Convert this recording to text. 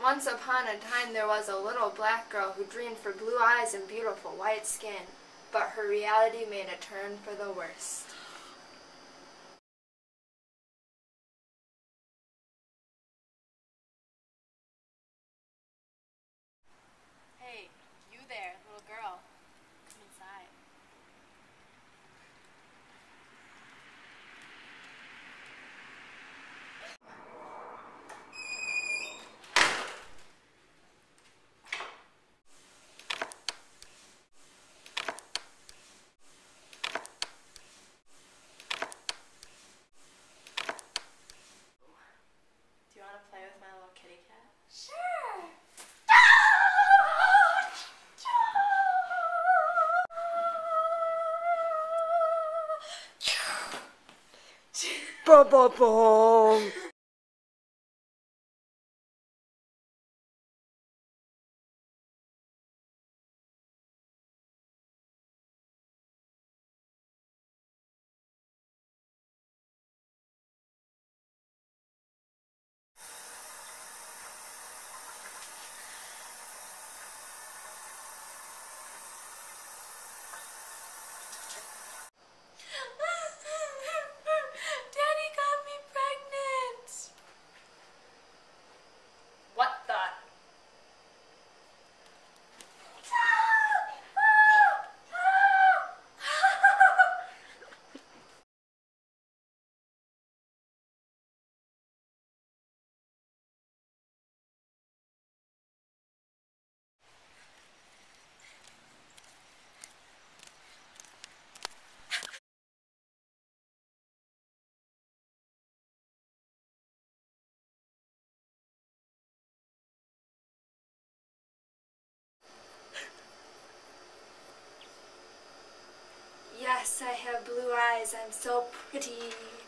Once upon a time there was a little black girl who dreamed for blue eyes and beautiful white skin, but her reality made a turn for the worst. Hey, you there, little girl. Come inside. Do you want to play with my little kitty cat? Sure! Ba ba bong. Daddy got me pregnant! What the? Yes, I have blue eyes. I'm so pretty.